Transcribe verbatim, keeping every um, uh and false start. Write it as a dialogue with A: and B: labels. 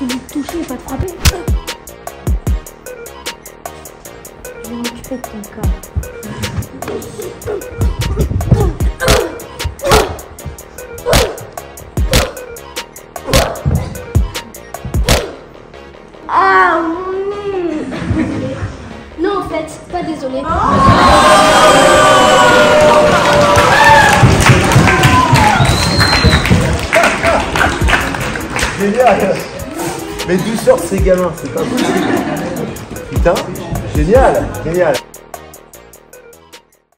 A: suffit de toucher et pas de frapper. Je vais m'occuper de ton corps. Ah mmh. Non, en fait, pas désolé.
B: Génial! Mais d'où sortent ces gamins? C'est pas possible! Putain, génial! Génial!